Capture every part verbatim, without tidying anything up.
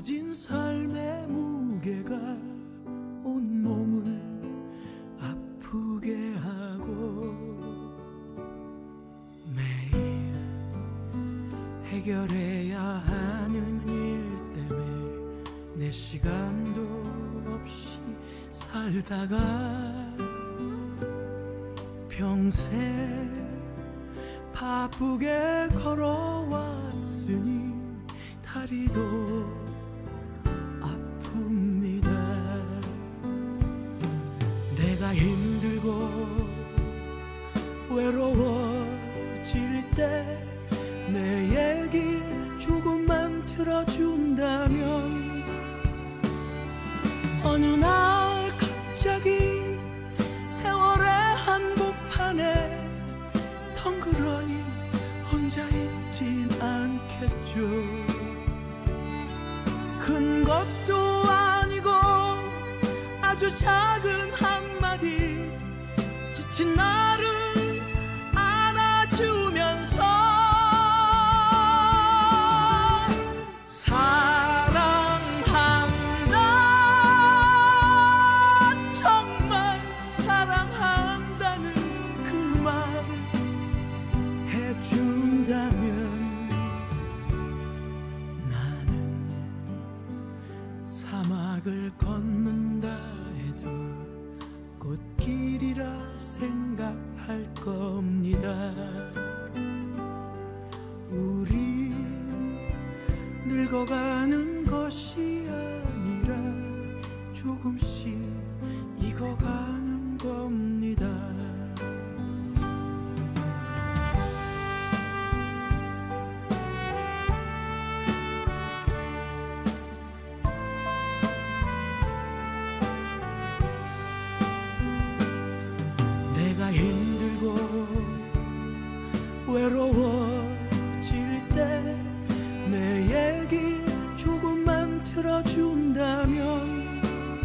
무뎌진 삶의 무게가 온몸을 아프게 하고 매일 해결해야 하는 일 때문에 내 시간도 없이 살다가 평생 바쁘게 걸어왔으니 다리도 아픕니다. 내가 힘들고 외로워질 때 내 얘기 조금만 들어준다면 어느 날 갑자기 세월의 한복판에 덩그러니 혼자 있진 않겠죠. 큰 것도 아니고 아주 작은 한마디 지친 나를 안아주면서 사랑한다, 정말 사랑한다는 그 말을 해준다면 나는 사막을 걷는다 해도 꽃길이라 생각할 겁니다. 우린 늙어가는 것이 아니라 조금씩 익어가는 겁니다. 내가 힘들고 외로워질 때 내 얘기 조금만 들어준다면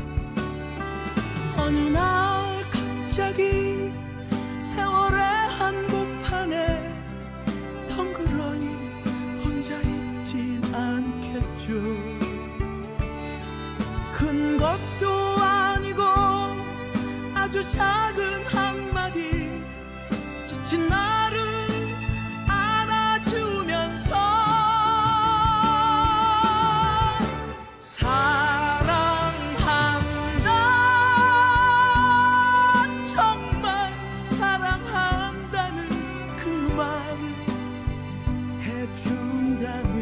어느 날 갑자기 세월의 한복판에 덩그러니 혼자 있진 않겠죠. 큰 것도 아니고 아주 작은 한마디 지친 나를 안아주면서 사랑한다, 정말 사랑한다는 그 말을 해준다면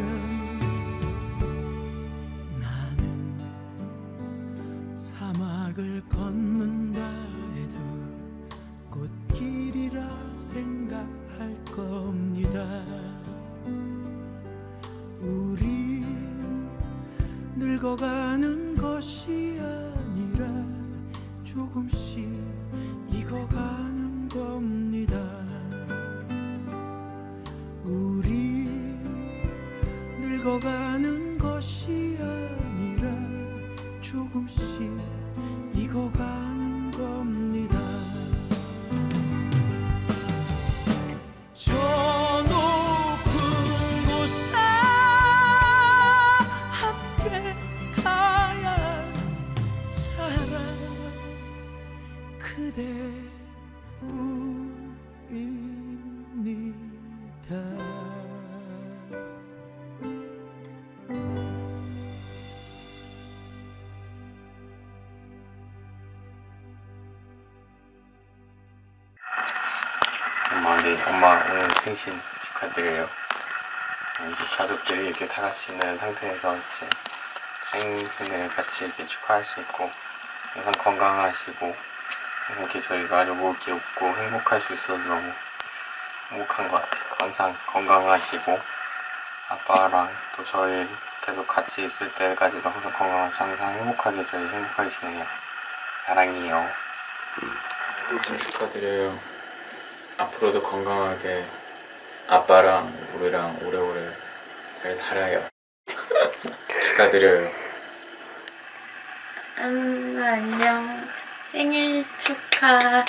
나는 사막을 걷는다 해도 꽃길이라 생각할 겁니다. 우린 늙어가는 것이 아니라 조금씩 익어가는 겁니다. 우린 늙어가는 것이 아니라 조금씩 익어가는 겁니다. 저 높은 곳에 함께 가야 살아 그대뿐입니다. 엄마, 네, 엄마 오늘 생신 축하드려요. 이렇게 가족들이 이렇게 다 같이 있는 상태에서 이제 생신을 같이 이렇게 축하할 수 있고 항상 건강하시고 이렇게 저희가 아주 귀엽고 행복할 수 있어서 너무 행복한 것 같아요. 항상 건강하시고 아빠랑 또 저희 계속 같이 있을 때까지도 항상 건강하시고 항상 행복하게 저희 행복하게 지내요. 사랑해요. 생신 축하드려요. 앞으로도 건강하게 아빠랑 우리랑 오래오래 잘 살아요. 축하드려요. 음, 안녕. 생일 축하.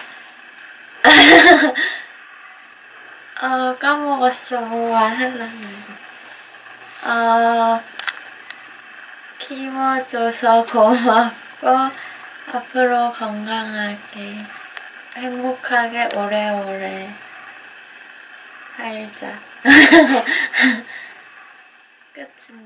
어, 까먹었어. 뭐 말하려면. 어, 키워줘서 고맙고 앞으로 건강하게 행복하게 오래오래 살자. 끝입니다.